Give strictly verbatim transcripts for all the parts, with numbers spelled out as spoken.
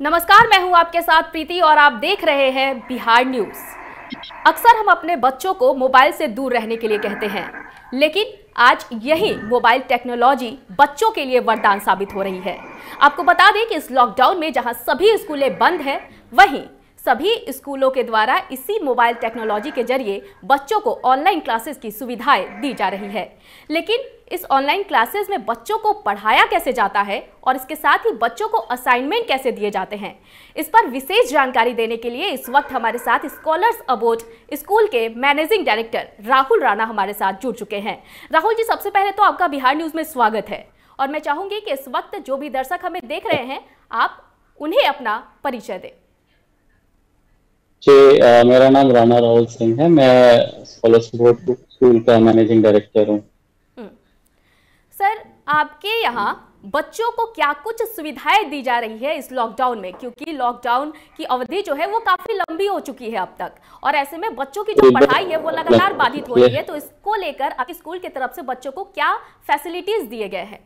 नमस्कार, मैं हूं आपके साथ प्रीति और आप देख रहे हैं बिहार न्यूज। अक्सर हम अपने बच्चों को मोबाइल से दूर रहने के लिए कहते हैं, लेकिन आज यही मोबाइल टेक्नोलॉजी बच्चों के लिए वरदान साबित हो रही है। आपको बता दें कि इस लॉकडाउन में जहां सभी स्कूलें बंद हैं, वहीं सभी स्कूलों के द्वारा इसी मोबाइल टेक्नोलॉजी के जरिए बच्चों को ऑनलाइन क्लासेस की सुविधाएं दी जा रही है। लेकिन इस ऑनलाइन क्लासेस में बच्चों को पढ़ाया कैसे जाता है और इसके साथ ही बच्चों को असाइनमेंट कैसे दिए जाते हैं, इस पर विशेष जानकारी देने के लिए इस वक्त हमारे साथ स्कॉलर्स अबोट स्कूल के मैनेजिंग डायरेक्टर राहुल राणा हमारे साथ जुड़ चुके हैं। राहुल जी, सबसे पहले तो आपका बिहार न्यूज में स्वागत है और मैं चाहूंगी कि इस वक्त जो भी दर्शक हमें देख रहे हैं, आप उन्हें अपना परिचय दें। जी, uh, मेरा नाम राणा राहुल सिंह है। मैं स्कॉलर्स अबोट स्कूल का मैनेजिंग डायरेक्टर हूँ। सर, आपके यहाँ बच्चों को क्या कुछ सुविधाएं दी जा रही है इस लॉकडाउन में, क्योंकि लॉकडाउन की अवधि जो है वो काफी लंबी हो चुकी है अब तक, और ऐसे में बच्चों की जो पढ़ाई है वो लगातार बाधित हो रही है, तो इसको लेकर आपके स्कूल की तरफ से बच्चों को क्या फैसिलिटीज दिए गए हैं?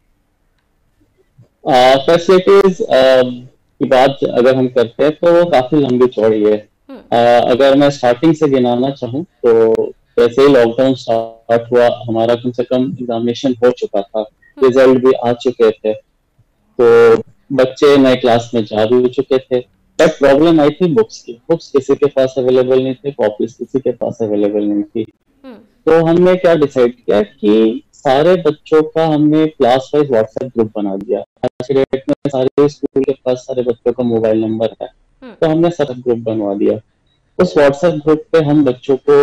फैसिलिटीज uh, uh, की बात अगर हम करते हैं तो वो काफी लंबी चौड़ी है। uh, अगर मैं स्टार्टिंग से गिनाना चाहूँ तो जैसे ही लॉकडाउन स्टार्ट हुआ, हमारा कम से कम एग्जामिनेशन हो चुका था, रिजल्ट भी आ चुके थे, तो बच्चे नए क्लास में जा भी चुके थे। बट प्रॉब्लम आई थी बुक्स की। बुक्स किसी के पास अवेलेबल नहीं थे, कॉपीज किसी के पास अवेलेबल नहीं थी। तो हमने क्या डिसाइड किया कि सारे बच्चों का हमने क्लास वाइज व्हाट्सएप ग्रुप बना दिया। आज के डेट में सारे स्कूल के पास सारे बच्चों का मोबाइल नंबर है, तो हमने सब ग्रुप बनवा दिया। उस व्हाट्सएप ग्रुप पे हम बच्चों को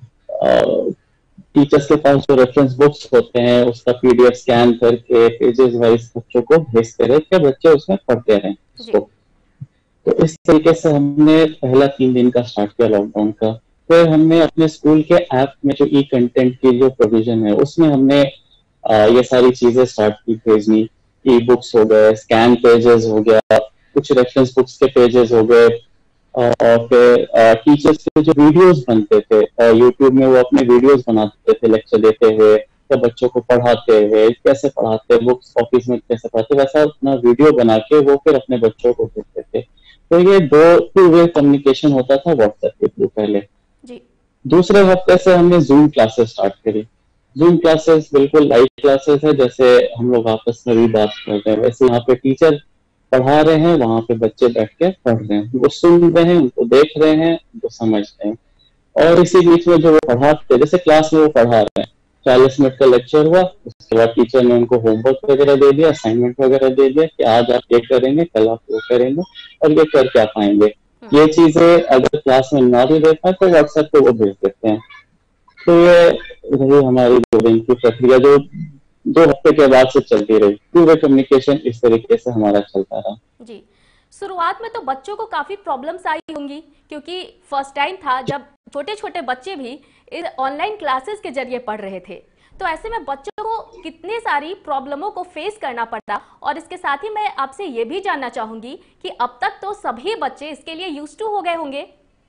टीचर्स के पास जो रेफरेंस बुक्स होते हैं उसका पीडीएफ स्कैन करके पेजेस वाइज बच्चों को भेजते रहे कि बच्चे उसमें पढ़ते रहें उसको। तो इस तरीके से हमने पहला तीन दिन का स्टार्ट किया लॉकडाउन का। फिर हमने अपने स्कूल के ऐप में जो ई कंटेंट की जो प्रोविजन है उसमें हमने आ, ये सारी चीजें स्टार्ट की भेजनी। ई बुक्स हो गए, स्कैन पेजेस हो गया, कुछ रेफरेंस बुक्स के पेजेस हो गए, और फिर टीचर्स के जो वीडियोस बनते थे यूट्यूब में, वो अपने वीडियोस बनाते थे लेक्चर देते हुए या बच्चों को पढ़ाते हुए, कैसे पढ़ाते, बुक्स ऑफिस में कैसे पढ़ाते, वैसा अपना वीडियो बना के वो फिर अपने बच्चों को भेजते थे। तो ये दो टू वे कम्युनिकेशन होता था व्हाट्सएप के थ्रू पहले जी। दूसरे हफ्ते से हमने जूम क्लासेस स्टार्ट करी। जूम क्लासेस बिल्कुल लाइव क्लासेस है, जैसे हम लोग आपस में भी बात करते हैं वैसे यहाँ पे टीचर पढ़ा रहे हैं, वहां पे बच्चे बैठ के पढ़ रहे हैं, वो सुन रहे हैं, उनको देख रहे हैं, उनको समझ रहे हैं। और इसी बीच में जो वो पढ़ाते, जैसे क्लास में वो पढ़ा रहे हैं, चालीस मिनट का लेक्चर हुआ, उसके बाद टीचर ने उनको होमवर्क वगैरह दे दिया, असाइनमेंट वगैरह दे दिया कि आज आप ये करेंगे, कल आप वो करेंगे और ये कर क्या पाएंगे। ये चीजें अगर क्लास में ना भी देख पाए तो व्हाट्सएप पे वो भेज देते हैं। तो ये रही हमारी दो दिन की प्रक्रिया जो दो हफ्ते के बाद से चलती रही। पूरे कम्युनिकेशन इस तरीके से हमारा चलता रहा जी। शुरुआत में तो बच्चों को काफी प्रॉब्लम्स आई होंगी, क्योंकि फर्स्ट टाइम था जब छोटे छोटे बच्चे भी इस ऑनलाइन क्लासेस के जरिए पढ़ रहे थे, तो ऐसे में बच्चों को कितनी सारी प्रॉब्लमों को फेस करना पड़ता। और इसके साथ ही मैं आपसे ये भी जानना चाहूंगी कि अब तक तो सभी बच्चे इसके लिए यूज्ड टू हो गए होंगे।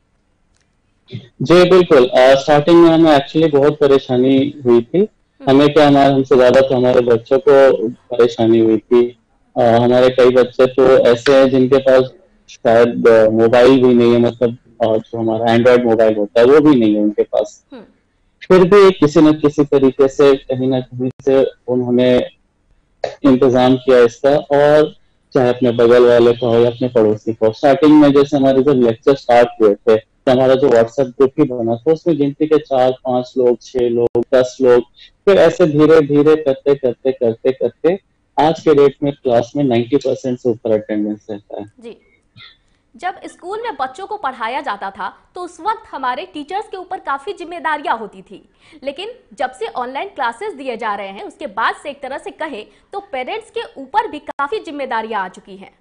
जी बिल्कुल। स्टार्टिंग में हमें एक्चुअली बहुत परेशानी हुई थी। हमें क्या, हमारे हमसे ज्यादा तो हमारे बच्चों को परेशानी हुई थी। uh, हमारे कई बच्चे तो ऐसे हैं जिनके पास शायद मोबाइल भी नहीं है, मतलब uh, जो हमारा एंड्रॉयड मोबाइल होता है वो भी नहीं है उनके पास। फिर भी किसी न किसी तरीके से कहीं ना कहीं से उन्होंने इंतजाम किया इसका, और चाहे अपने बगल वाले का हो या अपने पड़ोसी को। स्टार्टिंग में जैसे हमारे जब लेक्चर स्टार्ट हुए थे तो हमारा जो व्हाट्सएप ग्रुप ही बना था उसमें गिनती के चार पांच लोग, छह लोग, दस लोग, फिर ऐसे धीरे धीरे करते करते करते करते आज के डेट में क्लास में नब्बे परसेंट से ऊपर अटेंडेंस रहता है जी। जब स्कूल में बच्चों को पढ़ाया जाता था तो उस वक्त हमारे टीचर्स के ऊपर काफी जिम्मेदारियां होती थी, लेकिन जब से ऑनलाइन क्लासेस दिए जा रहे हैं उसके बाद से एक तरह से कहे तो पेरेंट्स के ऊपर भी काफी जिम्मेदारियां आ चुकी हैं।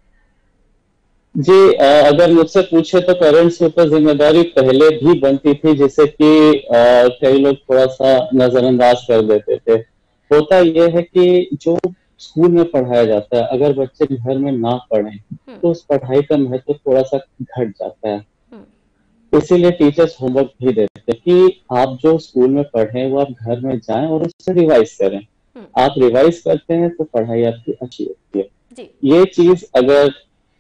जी, अगर मुझसे पूछे तो पेरेंट्स के ऊपर जिम्मेदारी पहले भी बनती थी, जिसे कि कई लोग थोड़ा सा नजरअंदाज कर देते थे। होता यह है कि जो स्कूल में पढ़ाया जाता है, अगर बच्चे घर में ना पढ़ें तो उस पढ़ाई का महत्व थोड़ा सा घट जाता है। इसीलिए टीचर्स होमवर्क भी देते हैं कि आप जो स्कूल में पढ़ें वो आप घर में जाएं और उससे रिवाइज करें। आप रिवाइज करते हैं तो पढ़ाई आपकी अच्छी होती है। ये चीज अगर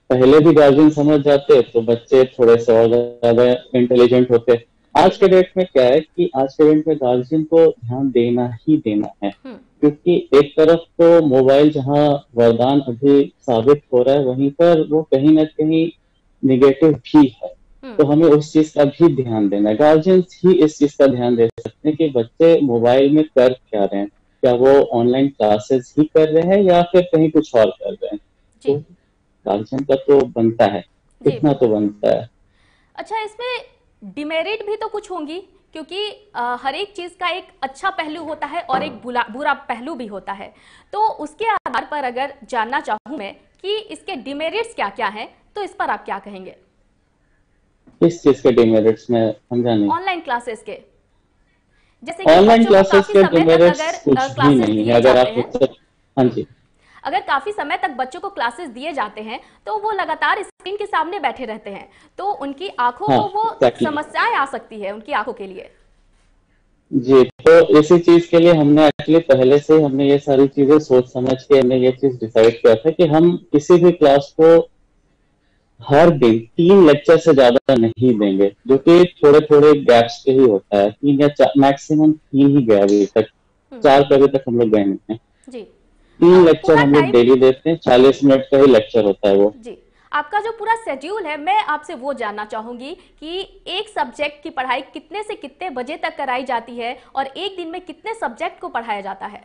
पहले भी गार्जियन समझ जाते तो बच्चे थोड़े से और ज्यादा इंटेलिजेंट होते। आज के डेट में क्या है कि आज के डेट में गार्जियन को ध्यान देना ही देना है, क्योंकि एक तरफ तो मोबाइल जहाँ वरदान अभी साबित हो रहा है, वहीं पर वो कहीं ना कहीं निगेटिव भी है। तो हमें उस चीज का भी ध्यान देना है। गार्जियंस ही इस चीज का ध्यान दे सकते हैं कि बच्चे मोबाइल में कर क्या रहे हैं, क्या वो ऑनलाइन क्लासेस ही कर रहे हैं या फिर कहीं कुछ और कर रहे हैं। तो गार्जियन का तो बनता है, इतना तो बनता है। अच्छा, इसमें डिमेरिट भी तो कुछ होंगी, क्योंकि आ, हर एक चीज का एक अच्छा पहलू होता है और एक बुरा बुरा पहलू भी होता है। तो उसके आधार पर अगर जानना चाहूं मैं कि इसके डिमेरिट्स क्या क्या हैं, तो इस पर आप क्या कहेंगे? किस चीज के डिमेरिट्स में समझा नहीं? ऑनलाइन क्लासेस के। जैसे कि ऑनलाइन बच्चों को क्लासेस काफी के समय तक डिमेरिट्स अगर कुछ भी क्लासेस नहीं है। दिए अगर जाते आप हैं, हाँ जी, अगर काफी समय तक बच्चों को क्लासेस दिए जाते हैं तो वो लगातार स्क्रीन के सामने बैठे रहते हैं, तो उनकी आंखों हाँ, को वो exactly. समस्याएं आ सकती है उनकी आंखों के लिए। जी, तो इसी चीज के लिए हमने एक्चुअली पहले से हमने ये सारी चीजें सोच समझ के हमने ये चीज डिसाइड किया था कि हम किसी भी क्लास को हर दिन तीन लेक्चर से ज्यादा नहीं देंगे, जो कि थोड़े थोड़े गैप्स पे ही होता है। तीन या चार, मैक्सिमम तीन ही गए अभी तक, चार पे अभी तक हम लोग गए नहीं हैं। जी, तीन लेक्चर हम लोग डेली देते हैं, चालीस मिनट का ही लेक्चर होता है वो। जी, आपका जो पूरा शेड्यूल है, मैं आपसे वो जानना चाहूंगी कि एक सब्जेक्ट की पढ़ाई कितने से कितने बजे तक कराई जाती है और एक दिन में कितने सब्जेक्ट को पढ़ाया जाता है?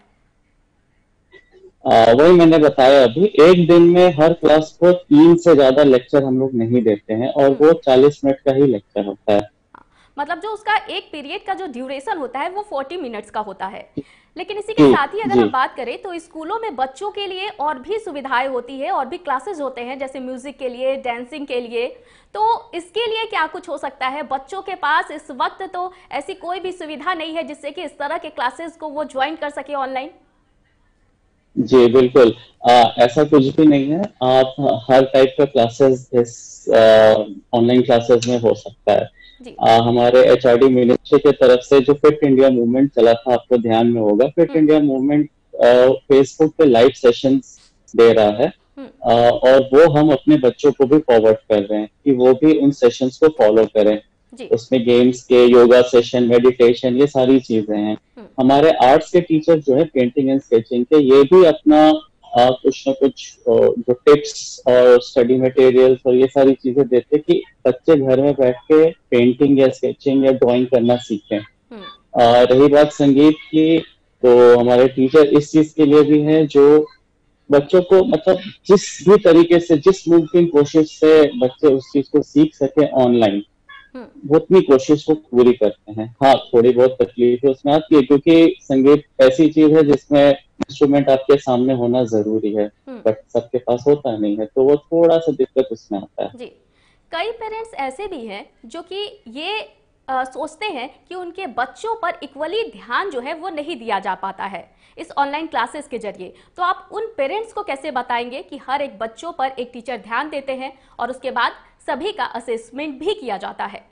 आ, वही मैंने बताया अभी, एक दिन में हर क्लास को तीन से ज्यादा लेक्चर हम लोग नहीं देते हैं और वो चालीस मिनट का ही लेक्चर होता है। मतलब जो उसका एक पीरियड का जो ड्यूरेशन होता है वो चालीस मिनट्स का होता है। लेकिन इसी के साथ ही अगर हम बात करें तो स्कूलों में बच्चों के लिए और भी सुविधाएं होती है और भी क्लासेस होते हैं, जैसे म्यूजिक के लिए, डांसिंग के लिए। तो इसके लिए क्या कुछ हो सकता है? बच्चों के पास इस वक्त तो ऐसी कोई भी सुविधा नहीं है जिससे कि इस तरह के क्लासेस को वो ज्वाइन कर सके ऑनलाइन। जी बिल्कुल, आ, ऐसा कुछ भी नहीं है। आप हर टाइप का क्लासेस इस ऑनलाइन क्लासेस में हो सकता है। आ, हमारे एचआरडी मिनिस्ट्री की तरफ से जो फिट इंडिया मूवमेंट चला था, आपको ध्यान में होगा, फिट इंडिया मूवमेंट फेसबुक पे लाइव सेशंस दे रहा है। आ, और वो हम अपने बच्चों को भी फॉरवर्ड कर रहे हैं कि वो भी उन सेशंस को फॉलो करें। उसमें गेम्स के, योगा सेशन, मेडिटेशन, ये सारी चीजें हैं। हमारे आर्ट्स के टीचर जो है, पेंटिंग एंड स्केचिंग के, ये भी अपना आ, कुछ ना कुछ जो टिप्स और स्टडी मटेरियल्स और ये सारी चीजें देते कि बच्चे घर में बैठ के पेंटिंग या स्केचिंग या ड्राइंग करना सीखें। आ, रही बात संगीत की, तो हमारे टीचर इस चीज के लिए भी हैं जो बच्चों को मतलब जिस भी तरीके से, जिस मुमकिन कोशिश से बच्चे उस चीज को सीख सके ऑनलाइन, वो अपनी कोशिश को पूरी करते हैं। हाँ, थोड़ी बहुत तकलीफ उसमें आती है, क्योंकि संगीत ऐसी चीज है जिसमें इंस्ट्रूमेंट आपके सामने होना जरूरी है, बट सबके पास होता नहीं है, तो वो थोड़ा सा दिक्कत उसमें आता है। जी, कई पेरेंट्स ऐसे भी हैं जो कि ये आ, सोचते हैं कि उनके बच्चों पर इक्वली ध्यान जो है वो नहीं दिया जा पाता है इस ऑनलाइन क्लासेस के जरिए। तो आप उन पेरेंट्स को कैसे बताएंगे कि हर एक बच्चों पर एक टीचर ध्यान देते हैं और उसके बाद सभी का असेसमेंट भी किया जाता है?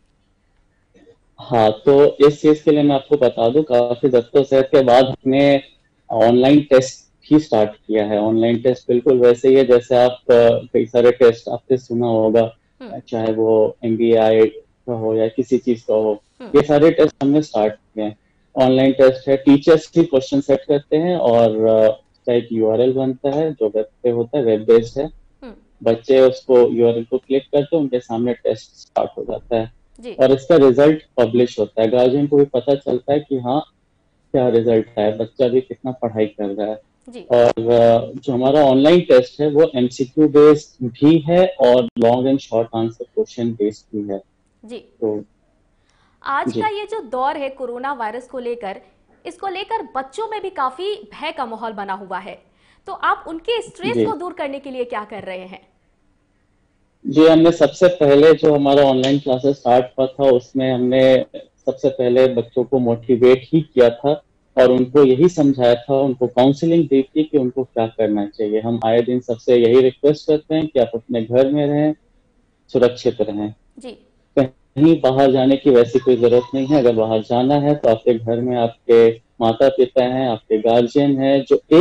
हाँ, तो इस चीज के लिए मैं आपको बता दूं, काफी जद्दोजहद के बाद हमने ऑनलाइन टेस्ट ही स्टार्ट किया है। ऑनलाइन टेस्ट बिल्कुल वैसे ही है जैसे आप कई सारे टेस्ट आपने सुना होगा, चाहे वो एमबीए का हो या किसी चीज का हो, ये सारे टेस्ट हमने स्टार्ट किए हैं। ऑनलाइन टेस्ट है, टीचर्स भी क्वेश्चन सेट करते हैं और एक यूआरएल बनता है जो वेब पे होता है, वेब बेस्ड है। बच्चे उसको यूआरएल को क्लिक करते हैं, उनके सामने टेस्ट स्टार्ट हो जाता है और इसका रिजल्ट पब्लिश होता है। गार्जियन को भी पता चलता है कि हाँ क्या रिजल्ट है, बच्चा भी कितना पढ़ाई कर रहा है। और जो हमारा ऑनलाइन टेस्ट है वो एमसीक्यू बेस्ड भी है और long and short answer question based भी है। जी, तो आज का ये जो दौर है कोरोना वायरस को लेकर, इसको लेकर बच्चों में भी काफी भय का माहौल बना हुआ है, तो आप उनके स्ट्रेस को दूर करने के लिए क्या कर रहे हैं? जी, हमने सबसे पहले जो हमारा ऑनलाइन क्लासेस स्टार्ट हुआ था उसमें हमने सबसे पहले बच्चों को मोटिवेट ही किया था और उनको यही समझाया था, उनको काउंसलिंग दी थी कि उनको क्या करना चाहिए। हम आए दिन सबसे यही रिक्वेस्ट करते हैं कि आप अपने घर में रहें, सुरक्षित रहें। जी, कहीं बाहर जाने की वैसी कोई जरूरत नहीं है। अगर बाहर जाना है तो आपके घर में आपके माता पिता हैं, आपके गार्जियन हैं जो एक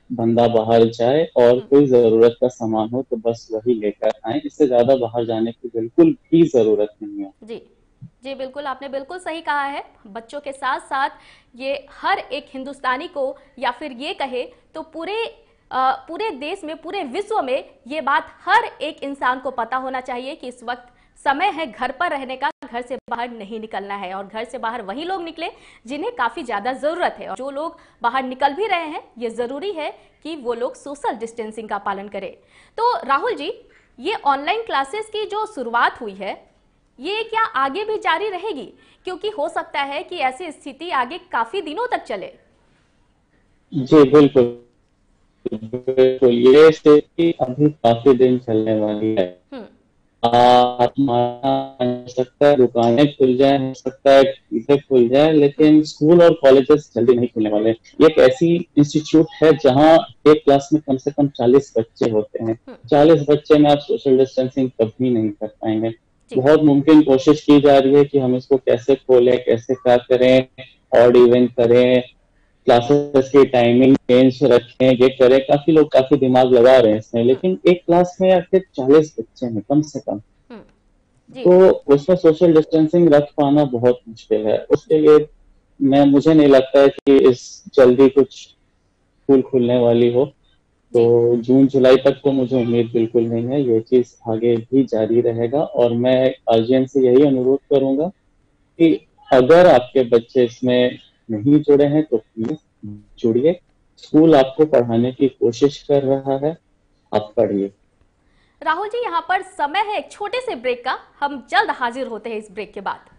बंदा बाहर जाए और कोई जरूरत का सामान हो तो बस वही लेकर आए, इससे ज्यादा बाहर जाने की बिल्कुल भी जरूरत नहीं है। जी जी बिल्कुल, आपने बिल्कुल सही कहा है। बच्चों के साथ साथ ये हर एक हिंदुस्तानी को, या फिर ये कहे तो पूरे आ, पूरे देश में, पूरे विश्व में ये बात हर एक इंसान को पता होना चाहिए कि इस वक्त समय है घर पर रहने का, घर से बाहर नहीं निकलना है। और घर से बाहर वही लोग निकले जिन्हें काफी ज्यादा जरूरत है, और जो लोग बाहर निकल भी रहे हैं ये जरूरी है कि वो लोग सोशल डिस्टेंसिंग का पालन करें। तो राहुल जी, ये ऑनलाइन क्लासेस की जो शुरुआत हुई है ये क्या आगे भी जारी रहेगी? क्योंकि हो सकता है कि ऐसी स्थिति आगे काफी दिनों तक चले। जी बिल्कुल बिल्कुल, ये स्थिति अभी काफी दिन चलने वाली है। आप हो सकता है दुकानें खुल जाए, हो सकता है चीजें खुल जाए, लेकिन स्कूल और कॉलेजेस जल्दी नहीं खुलने वाले। ये एक ऐसी इंस्टीट्यूट है जहाँ एक क्लास में कम से कम चालीस बच्चे होते हैं। चालीस बच्चे में आप सोशल डिस्टेंसिंग कभी नहीं कर पाएंगे। बहुत मुमकिन कोशिश की जा रही है कि हम इसको कैसे खोलें, कैसे क्या करें, ऑड इवन करें, क्लासेस की टाइमिंग चेंज रखें, ये करें। काफी लोग काफी दिमाग लगा रहे हैं इसमें, लेकिन एक क्लास में आखिर चालीस बच्चे हैं कम से कम, तो उसमें सोशल डिस्टेंसिंग रख पाना बहुत मुश्किल है। उसके लिए मैं मुझे नहीं लगता है कि इस जल्दी कुछ स्कूल खुलने वाली हो, तो जून जुलाई तक तो मुझे उम्मीद बिल्कुल नहीं है। ये चीज आगे भी जारी रहेगा, और मैं गार्जियन से यही अनुरोध करूंगा कि अगर आपके बच्चे इसमें नहीं जुड़े हैं तो प्लीज जुड़िए। स्कूल आपको पढ़ाने की कोशिश कर रहा है, आप पढ़िए। राहुल जी, यहाँ पर समय है एक छोटे से ब्रेक का, हम जल्द हाजिर होते हैं इस ब्रेक के बाद।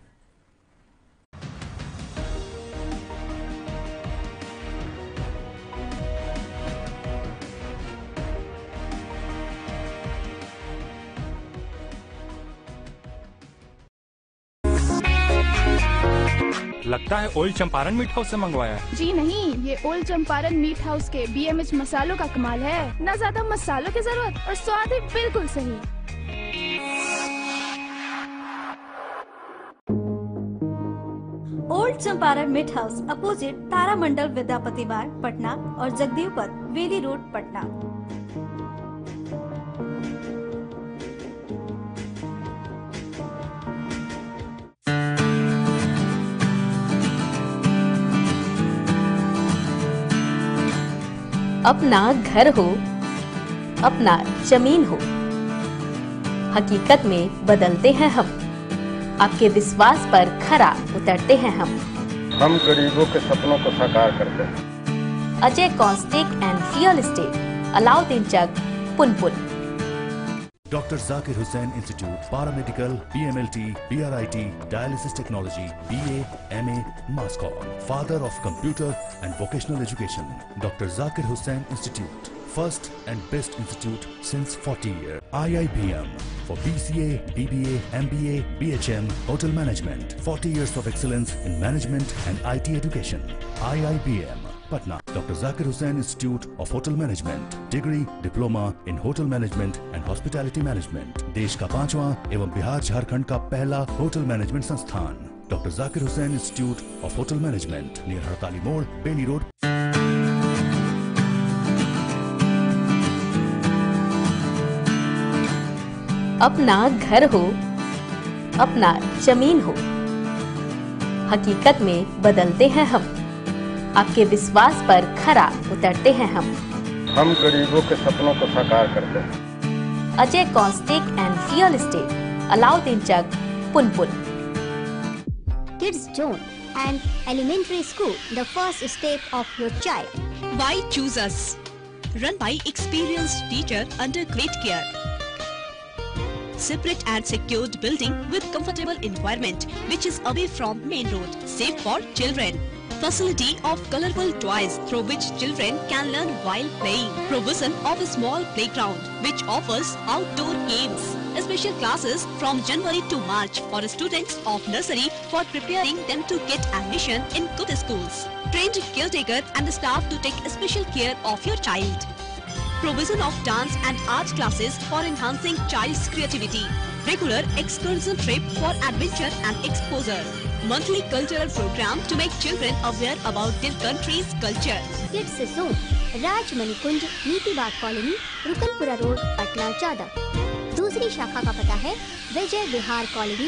लगता है ओल्ड चंपारण मीट हाउस से मंगवाया है। जी नहीं, ये ओल्ड चंपारण मीट हाउस के बीएमएच मसालों का कमाल है। ना ज्यादा मसालों की जरूरत और स्वाद ही बिल्कुल सही। Old Champaran meat house opposite Taramandal Vidyapati मार्ग पटना और जगदीव पथ वेली रोड पटना। अपना घर हो, अपना जमीन हो, हकीकत में बदलते हैं हम, आपके विश्वास पर खरा उतरते हैं हम हम गरीबों के सपनों को साकार करते हैं। Ajay caustic and real estate, Alauddin Chak, Punpun. Doctor Zakir Hussain Institute, Paramedical, P M L T, P R I T, Dialysis Technology, B A, M A, Mass Comm, Father of Computer and Vocational Education. Doctor Zakir Hussain Institute, first and best institute since forty years. I I B M for B C A, B B A, M B A, B H M, Hotel Management. forty years of excellence in management and I T education. I I B M. Patna, Doctor Zakir Hussain Institute of Hotel Management, degree, diploma in Hotel Management and Hospitality Management. देश का पांचवा एवं बिहार झारखंड का पहला hotel management संस्थान। Doctor Zakir Hussain institute of hotel management, near Hartali Mor, Bailey road. अपना घर हो, अपना जमीन हो, हकीकत में बदलते हैं हम, आपके विश्वास पर खरा उतरते हैं हम हम गरीबों के सपनों को साकार करते हैं। Ajay caustic and real estate, Alauddin Chak, Punpun. Kids Zone, an elementary school, the first step of your child. Why choose us? Run by experienced teacher under great care. Separate and secured building with comfortable environment which is away from main road, safe for children. Facility of colorful toys through which children can learn while playing. Provision of a small playground which offers outdoor games. Special classes from January to March for students of nursery for preparing them to get admission in good schools. Trained caretaker and staff to take special care of your child. Provision of dance and art classes for enhancing child's creativity. Regular excursion trip for adventure and exposure. monthly cultural program to make children aware about their country's culture. Kids zone, Raj Manikunj, Niti Bagh colony, Rukanpura road, Patna चौदह। दूसरी शाखा का पता है विजय विहार colony.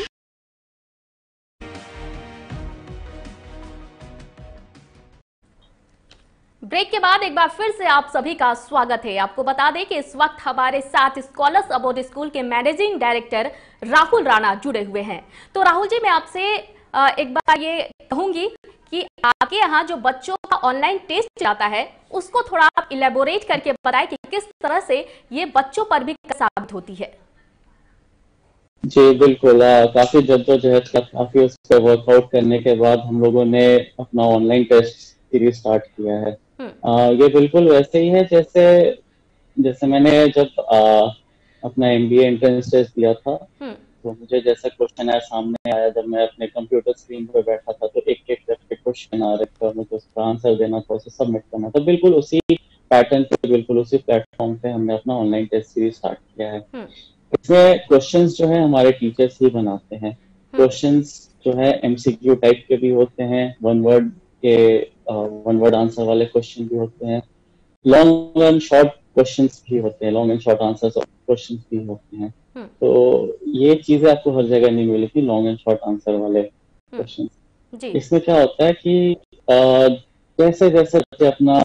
Break के बाद एक बार फिर से आप सभी का स्वागत है। आपको बता दें कि इस वक्त हमारे साथ स्कॉलर्स अबोर्ड स्कूल के मैनेजिंग डायरेक्टर राहुल राणा जुड़े हुए हैं। तो राहुल जी, मैं आपसे एक बार ये कहूंगी कि आपके यहाँ जो बच्चों का ऑनलाइन टेस्ट जाता है उसको थोड़ा आप इलेबोरेट करके बताएं कि किस तरह से ये बच्चों पर भी साबित होती है। जी बिल्कुल, काफी जद्दोजहद का काफी उस पर वर्कआउट करने के बाद हम लोगों ने अपना ऑनलाइन टेस्ट सीरीज स्टार्ट किया है। आ, ये बिल्कुल वैसे ही है जैसे जैसे मैंने जब आ, अपना एमबीए एंट्रेंस टेस्ट दिया था, तो मुझे जैसा क्वेश्चन आया सामने आया, जब मैं अपने कंप्यूटर स्क्रीन पर बैठा था तो एक एक करके क्वेश्चन आ रहे थे और मुझे उसका आंसर देना था, उसे सबमिट करना था। बिल्कुल उसी पैटर्न पे, बिल्कुल उसी प्लेटफॉर्म पे हमने अपना ऑनलाइन टेस्ट सीरीज स्टार्ट किया है। इसमें क्वेश्चंस जो है हमारे टीचर्स ही बनाते हैं। क्वेश्चंस जो है एमसीक्यू टाइप के भी होते हैं, वन वर्ड के वन वर्ड आंसर वाले क्वेश्चन भी होते हैं, लॉन्ग एंड शॉर्ट क्वेश्चंस भी होते हैं, long and short answers questions भी होते हैं। तो ये चीजें आपको हर जगह नहीं मिलेगी, लॉन्ग एंड शॉर्ट आंसर वाले क्वेश्चंस। इसमें क्या होता है कि जैसे जैसे बच्चे अपना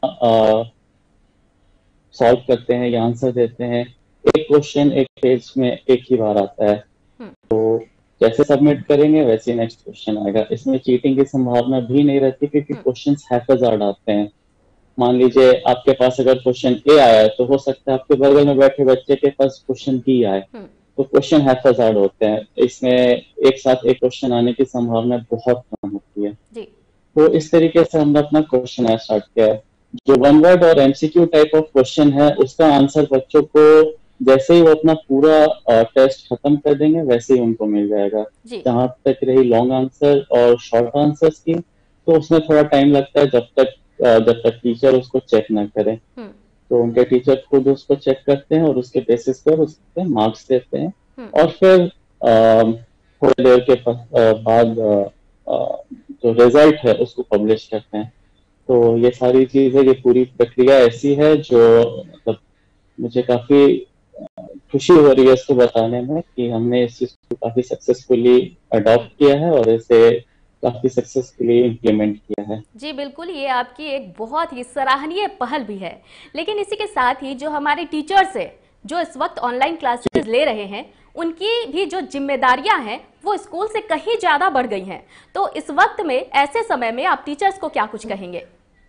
सॉल्व करते हैं या आंसर देते हैं, एक क्वेश्चन एक पेज में एक ही बार आता है, तो जैसे सबमिट करेंगे वैसे नेक्स्ट क्वेश्चन आएगा। इसमें चीटिंग की संभावना भी नहीं रहती क्योंकि क्वेश्चंस हैफाजार्ड आते हैं। मान लीजिए आपके पास अगर क्वेश्चन ए आया है तो हो सकता है आपके बगल में बैठे बच्चे के पास क्वेश्चन बी आए, तो क्वेश्चन हैफाजार्ड होते हैं। इसमें एक साथ एक क्वेश्चन आने की संभावना बहुत कम होती है। तो इस तरीके से हमने अपना क्वेश्चन स्टार्ट किया है। जो वन वर्ड और एमसीक्यू टाइप ऑफ क्वेश्चन है उसका आंसर बच्चों को जैसे ही वो अपना पूरा टेस्ट खत्म कर देंगे वैसे ही उनको मिल जाएगा। जहां तक रही लॉन्ग आंसर और शॉर्ट आंसर्स की, तो उसमें थोड़ा टाइम लगता है जब तक जब तक टीचर उसको चेक ना करे। तो उनके टीचर खुद उसको चेक करते हैं और उसके बेसिस पर उसके मार्क्स देते हैं और फिर थोड़ी देर के बाद जो रिजल्ट है उसको पब्लिश करते हैं। तो ये सारी चीजें, ये पूरी प्रक्रिया ऐसी है जो मतलब मुझे काफी खुशी हो रही है इसको बताने में कि हमने इस चीज को काफी सक्सेसफुली अडॉप्ट किया है और इसे काफी सक्सेसफुली इम्प्लीमेंट किया है। जी बिल्कुल, ये आपकी एक बहुत ही सराहनीय पहल भी है। लेकिन इसी के साथ ही जो हमारे टीचर्स है जो इस वक्त ऑनलाइन क्लासेस ले रहे हैं, उनकी भी जो जिम्मेदारियां हैं वो स्कूल से कहीं ज्यादा बढ़ गई हैं। तो इस वक्त में, ऐसे समय में आप टीचर्स को क्या कुछ कहेंगे?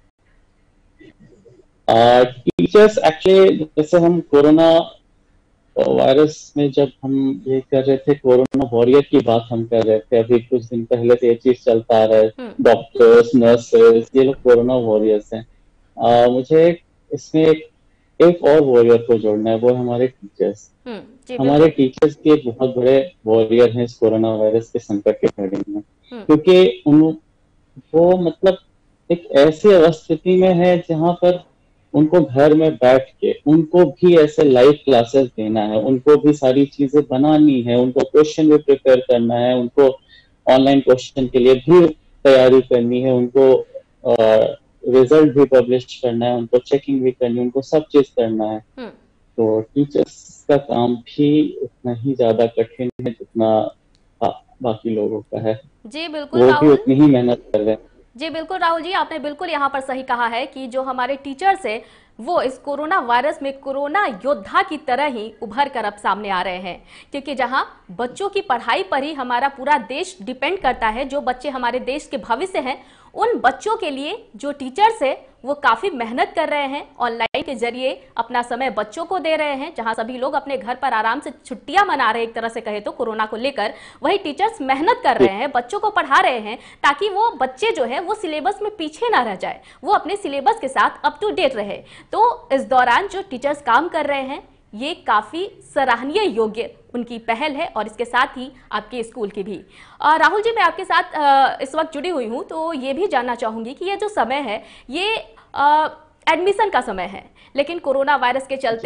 टीचर्स uh, एक्चुअली जैसे हम कोरोना वायरस में जब हम ये कर रहे थे, कोरोना वॉरियर की बात हम कर रहे थे, अभी कुछ दिन पहले से ये चीज चलता आ रहा है, डॉक्टर्स, नर्सेस, ये लोग कोरोना वॉरियर्स हैं। uh, मुझे इसमें एक, एक और वॉरियर को जोड़ना है, वो हमारे टीचर्स। हमारे टीचर्स के बहुत बड़े वॉरियर हैं इस कोरोना वायरस के संकट के घड़ी में, क्योंकि उन वो मतलब एक ऐसी अवस्थिति में है जहां पर उनको घर में बैठ के उनको भी ऐसे लाइव क्लासेस देना है, उनको भी सारी चीजें बनानी है, उनको क्वेश्चन भी प्रिपेयर करना है, उनको ऑनलाइन क्वेश्चन के लिए भी तैयारी करनी है, उनको रिजल्ट भी पब्लिश करना है, उनको चेकिंग भी करनी है, उनको सब चीज करना है। तो टीचर्स का काम भी उतना ही ज्यादा कठिन है जितना बाकी लोगों का है। जी बिल्कुल, वो भी उतनी ही मेहनत कर रहे हैं। जी बिल्कुल राहुल जी, आपने बिल्कुल यहाँ पर सही कहा है कि जो हमारे टीचर्स हैं वो इस कोरोना वायरस में कोरोना योद्धा की तरह ही उभर कर अब सामने आ रहे हैं, क्योंकि जहाँ बच्चों की पढ़ाई पर ही हमारा पूरा देश डिपेंड करता है, जो बच्चे हमारे देश के भविष्य हैं, उन बच्चों के लिए जो टीचर्स है वो काफी मेहनत कर रहे हैं, ऑनलाइन के जरिए अपना समय बच्चों को दे रहे हैं। जहां सभी लोग अपने घर पर आराम से छुट्टियां मना रहे हैं एक तरह से कहे तो कोरोना को लेकर, वही टीचर्स मेहनत कर रहे हैं, बच्चों को पढ़ा रहे हैं, ताकि वो बच्चे जो है वो सिलेबस में पीछे ना रह जाए, वो अपने सिलेबस के साथ अप टू डेट रहे। तो इस दौरान जो टीचर्स काम कर रहे हैं ये काफी सराहनीय योग्य उनकी पहल है, और इसके साथ ही आपके स्कूल की भी। राहुल जी, मैं आपके साथ आ, इस वक्त जुड़ी हुई हूं, तो ये भी जानना चाहूंगी कि ये जो समय है ये एडमिशन का समय है, लेकिन कोरोना वायरस के चलते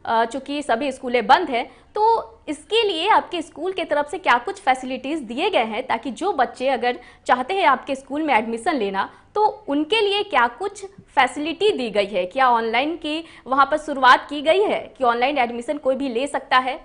चूंकि सभी स्कूलें बंद हैं, तो इसके लिए आपके स्कूल की तरफ से क्या कुछ फैसिलिटीज दिए गए हैं ताकि जो बच्चे अगर चाहते हैं आपके स्कूल में एडमिशन लेना तो उनके लिए क्या कुछ फैसिलिटी दी गई है? क्या ऑनलाइन की वहां पर शुरुआत की गई है कि ऑनलाइन एडमिशन कोई भी ले सकता है?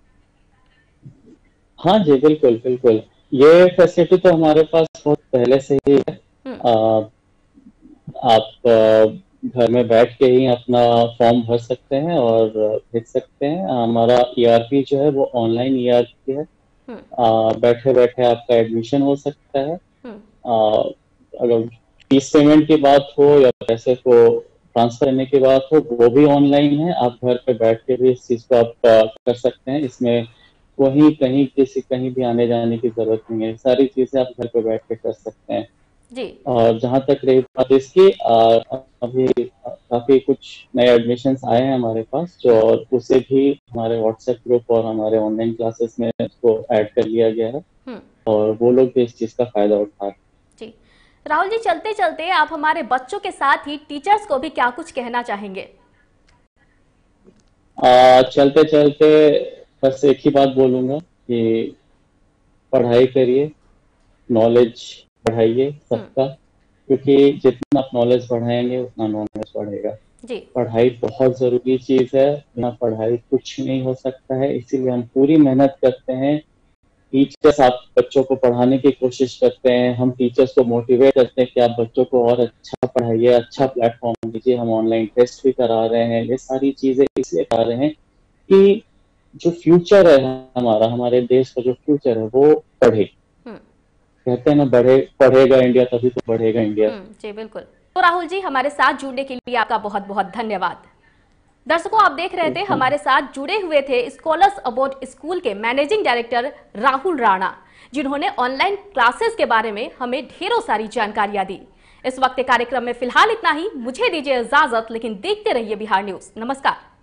हाँ जी, बिल्कुल बिल्कुल, ये फैसिलिटी तो हमारे पास बहुत पहले से ही है। आ, आप आ, घर में बैठ के ही अपना फॉर्म भर सकते हैं और भेज सकते हैं। हमारा ईआरपी जो है वो ऑनलाइन ईआरपी है। आ, बैठे बैठे आपका एडमिशन हो सकता है। आ, अगर फीस पेमेंट की बात हो या पैसे को ट्रांसफर करने की बात हो, वो भी ऑनलाइन है। आप घर पे बैठ के भी इस चीज को आप कर सकते हैं। इसमें वहीं कहीं किसी कहीं भी आने जाने की जरूरत नहीं है। सारी चीजें आप घर पे बैठ के कर सकते हैं जी। और जहां तक रही बात इसकी, अभी काफी कुछ नए एडमिशन्स आए हैं हमारे पास, जो और उसे भी हमारे व्हाट्सएप ग्रुप और हमारे ऑनलाइन क्लासेस में उसको ऐड कर लिया गया है और वो लोग भी इस चीज का फायदा उठा रहे हैं। जी राहुल जी, चलते चलते आप हमारे बच्चों के साथ ही टीचर्स को भी क्या कुछ कहना चाहेंगे? आ, चलते चलते बस एक ही बात बोलूंगा कि पढ़ाई करिए, नॉलेज बढ़ाइए सबका, क्योंकि जितना आप नॉलेज बढ़ाएंगे उतना नॉलेज बढ़ेगा जी। पढ़ाई बहुत जरूरी चीज है, बिना पढ़ाई कुछ नहीं हो सकता है। इसीलिए हम पूरी मेहनत करते हैं। टीचर्स आप बच्चों को पढ़ाने की कोशिश करते हैं, हम टीचर्स को मोटिवेट करते हैं कि आप बच्चों को और अच्छा पढ़ाइए, अच्छा प्लेटफॉर्म दीजिए। हम ऑनलाइन टेस्ट भी करा रहे हैं। ये सारी चीजें इसलिए करा रहे हैं कि जो फ्यूचर है हमारा, हमारे देश का जो फ्यूचर है वो पढ़े। कहते हैं ना, बढ़े पढ़ेगा इंडिया तभी तो बढ़ेगा इंडिया। जी बिल्कुल। तो राहुल जी, हमारे साथ जुड़ने के लिए आपका बहुत बहुत धन्यवाद। दर्शकों, आप देख रहे थे, हमारे साथ जुड़े हुए थे स्कॉलर्स अबाउट स्कूल के मैनेजिंग डायरेक्टर राहुल राणा, जिन्होंने ऑनलाइन क्लासेस के बारे में हमें ढेरों सारी जानकारियां दी। इस वक्त कार्यक्रम में फिलहाल इतना ही। मुझे दीजिए इजाजत, लेकिन देखते रहिए बिहार न्यूज। नमस्कार।